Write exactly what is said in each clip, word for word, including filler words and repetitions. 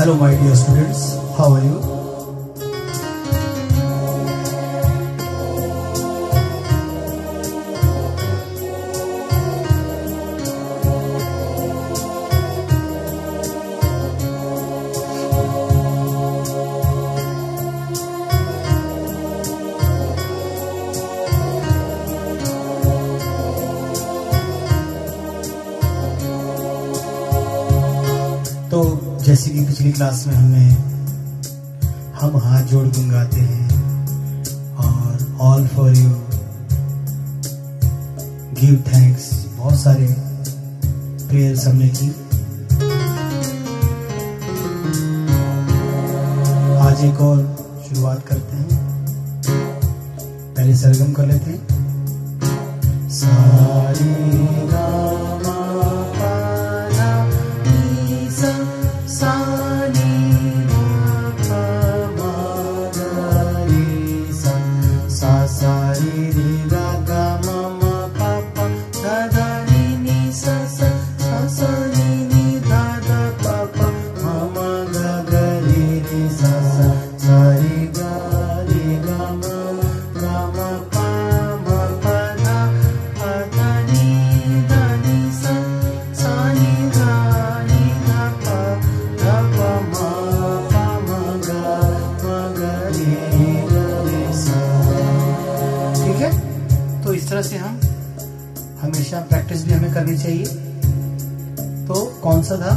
Hello my dear students, how are you? तो जैसे कि पिछली क्लास में हमने हम हाथ जोड़ गुनगाते हैं और all for you, give thanks, बहुत सारे प्रेयर्स हमने की। आज एक और शुरुआत करते हैं। पहले सरगम कर लेते हैं। सारे से हम हमेशा प्रैक्टिस भी हमें करनी चाहिए। तो कौन सा था?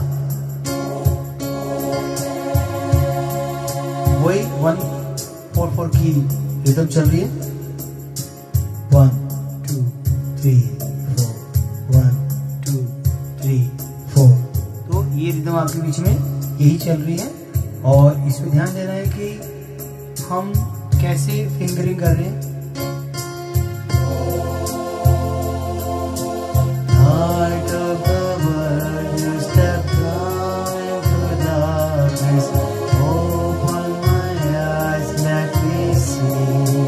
वही वन फोर फोर की रिदम चल रही है। One two three four, one two three four. तो ये रिदम आपके बीच में यही चल रही है और इसमें ध्यान देना है कि हम कैसे फिंगरिंग कर रहे हैं। Light of the world, you step down into darkness. Open my eyes, let me see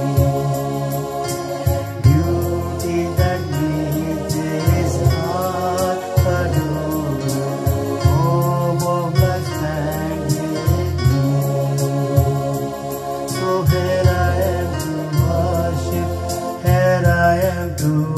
beauty that meets this heart adore. Hope of life stand with me. So here I am to worship, here I am to worship.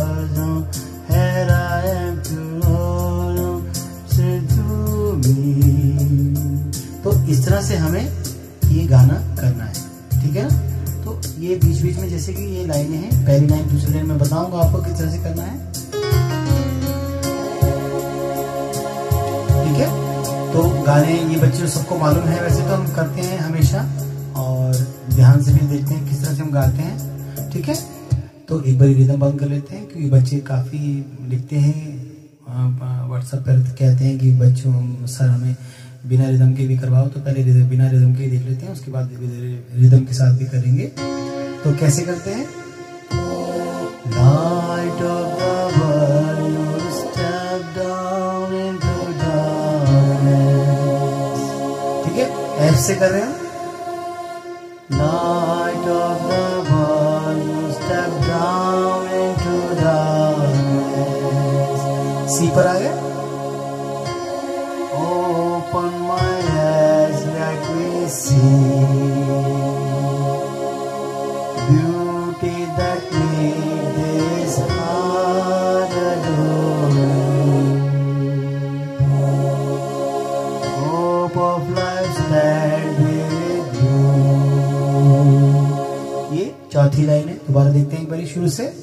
तो इस तरह से हमें ये गाना करना है, ठीक है ना। तो ये बीच बीच में जैसे कि ये लाइनें हैं, पहली लाइन दूसरी लाइन में बताऊंगा आपको किस तरह से करना है, ठीक है। तो गाने ये बच्चों सबको मालूम है, वैसे तो हम करते हैं हमेशा और ध्यान से भी देखते हैं किस तरह से हम गाते हैं, ठीक है। तो एक बार रिदम बंद कर लेते हैं क्योंकि बच्चे काफ़ी लिखते हैं व्हाट्सएप पर, कहते हैं कि बच्चों सर हमें बिना रिदम के भी करवाओ। तो पहले रिदम, बिना रिदम के देख लेते हैं, उसके बाद रिदम के साथ भी करेंगे। तो कैसे करते हैं? Light of the world, you step down into darkness, ठीक है। एफ से कर रहे हैं। Light of the world, you step down into darkness, सी पर आ गए। Open my eyes, let me see beauty that made this heart adore. Hope of life stand with you. ये चौथी लाइन है, दोबारा देखते हैं एक बारी शुरू से।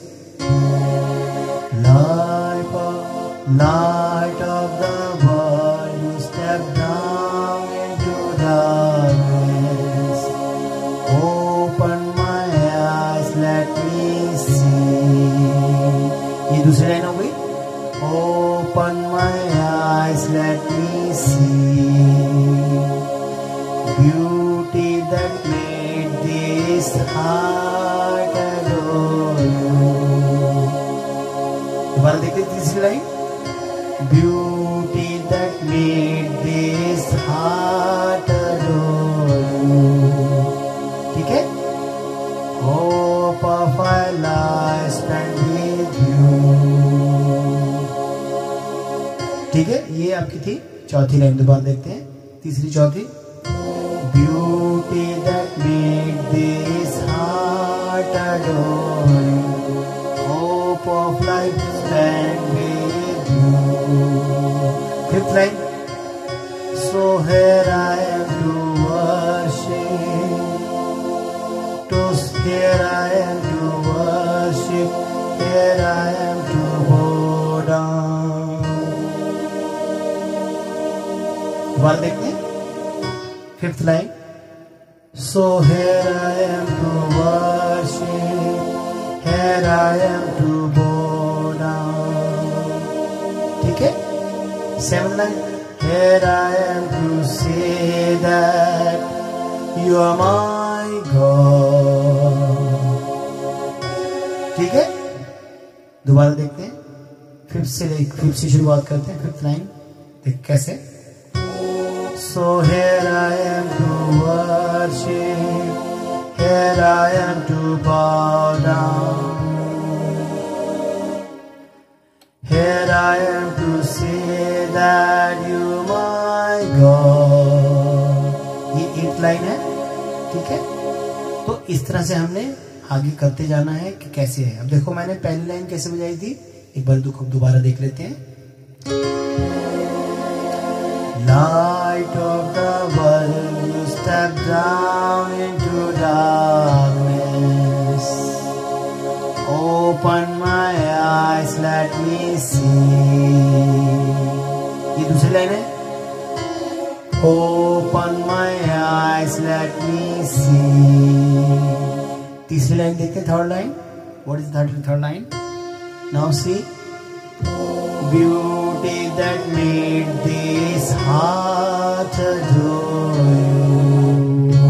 Light of, light of the world, you step down into darkness. Open my eyes, let me see. ये दूसरी लाइन हो गई। Open my eyes, let me see beauty that made this heart adore you. दोबारा देखते हैं तीसरी line. Beauty that made this heart adore you, ठीक है। Hope of a life spent with you, ठीक है। ये आपकी थी चौथी लाइन, दोबारा देखते हैं। तीसरी चौथी, beauty that made this heart adore you, hope of life spent with you. Fifth line, so here I am to worship, to here I am to worship, here I am to bow down। बार देखते हैं fifth line, so here I am to worship, here I am to bow down। ठीक है। Seven line, here I am to say that you are my God। ठीक है। दोबारा देखते हैं, फिफ्थ से फिफ्थ से शुरुआत करते हैं। फिफ्थ लाइन देख कैसे, so here I am to worship, here I am to bow down, here I am to say that you my God। ये एट लाइन है। ठीक है। तो इस तरह से हमने आगे करते जाना है कि कैसे है। अब देखो मैंने पहली लाइन कैसे बजाई थी, एक बार दोबारा देख लेते हैं। Light of the world, you step down into darkness, open my eyes, let me see। ये दूसरी लाइन है, open my eyes, let me see। तीसरी लाइन देखते हैं, third line. What is that third line? Now see, beauty that made this heart adore you,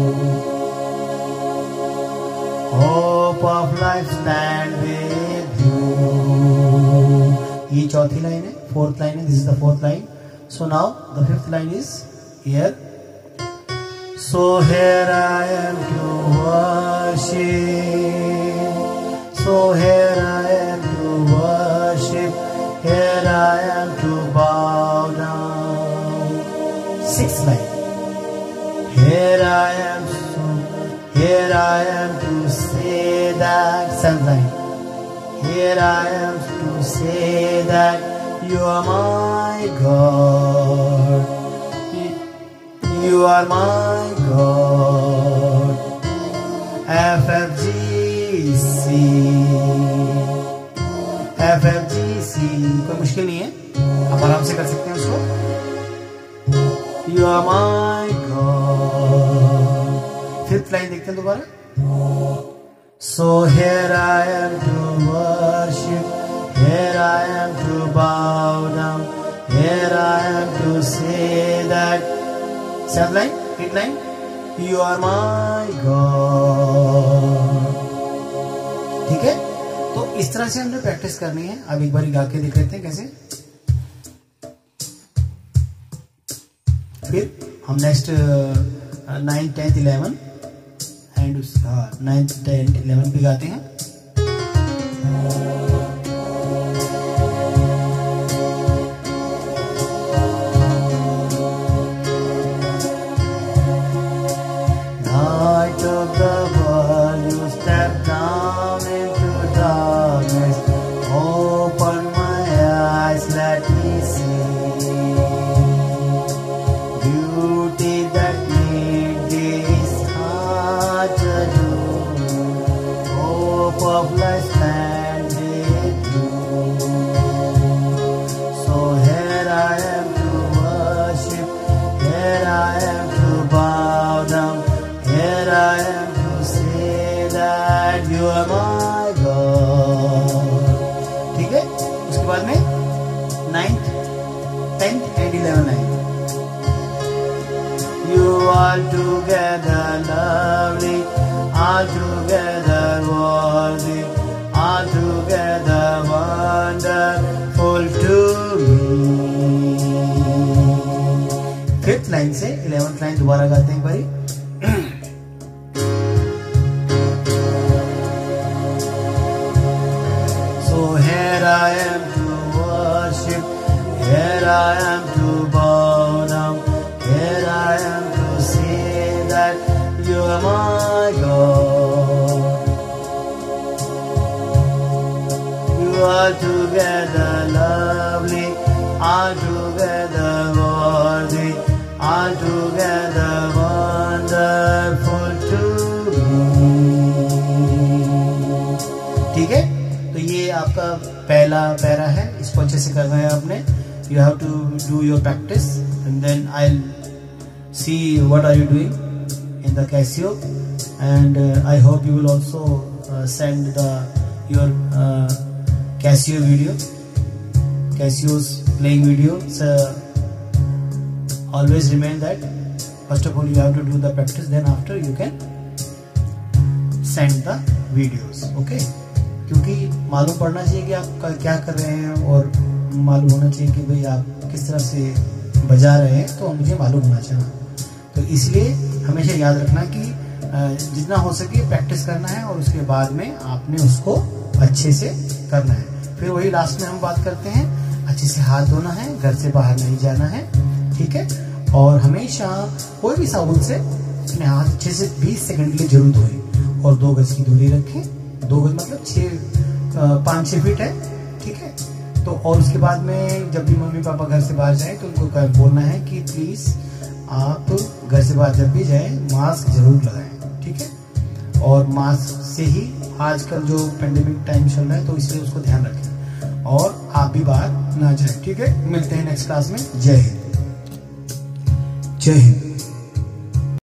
hope of life stand with you। ये चौथी line है। Fourth line है, this is the fourth line। So now the fifth line is here, so here I am to worship, so here I am to worship, here I am to bow down। Sixth line, here I am so, here I am to say that। Seventh line, here I am to say that you are my God, you are my God। F F G C, F F G C, कोई मुश्किल नहीं है, आप आराम से कर सकते हैं उसको। You are my God। Fifth line देखते हैं दोबारा, so here I am to worship, here I am to bow down, here I am to say that। seventh line, eighth line, you are my God। ठीक है। तो इस तरह से हमने प्रैक्टिस करनी है। अब एक बार गा के देख लेते हैं कैसे। फिर हम next ninth tenth eleven and ninth tenth eleven भी गाते हैं। Light of the world, you step down into darkness, open my eyes, let me see beauty that made this heart adore, hope of life stand with you। So here I am to worship, here I am to bow down, here I am to say that you are my God। ठीक है। उसके बाद में ninth tenth and eleven line, you are together lovely, all together worthy, all together wonderful to me। Fifth line से eleventh line दोबारा गाते हैं एक बारी। So here I am to worship, here I am to bow down, here together lovely, all together worthy, all together wonderful to me. ठीक है, तो ये आपका पहला पैरा है, इसको अच्छे से करना है आपने. You have to do your practice and then I'll see what are you doing in the Casio, and uh, I hope you will also uh, send the your uh, Casio video, Casio's playing video. So always remember that first of all you have to do the practice, then after you can send the videos. Okay, क्योंकि मालूम पड़ना चाहिए कि आप क्या कर रहे हैं और मालूम होना चाहिए कि भाई आप किस तरह से बजा रहे हैं, तो मुझे मालूम होना चाहिए. तो इसलिए हमेशा याद रखना कि जितना हो सके प्रैक्टिस करना है और उसके बाद में आपने उसको अच्छे से करना है. फिर वही लास्ट में हम बात करते हैं, अच्छे से हाथ धोना है, घर से बाहर नहीं जाना है. ठीक है, और हमेशा कोई भी साबुन से अपने हाथ अच्छे से बीस सेकंड के लिए जरूर धोएं और दो गज की दूरी रखें. दो गज मतलब छः पाँच छः फीट है. ठीक है, तो और उसके बाद में जब भी मम्मी पापा घर से बाहर जाएं तो उनको बोलना है कि प्लीज़ आप घर से बाहर जब भी जाएं मास्क जरूर लगाएं. ठीक है, और मास्क से ही आजकल जो पेंडेमिक टाइम चल रहा है तो इसलिए उसको ध्यान रखें और आप भी बाहर ना जाएं. ठीक है, मिलते हैं नेक्स्ट क्लास में. जय हिंद. जय हिंद.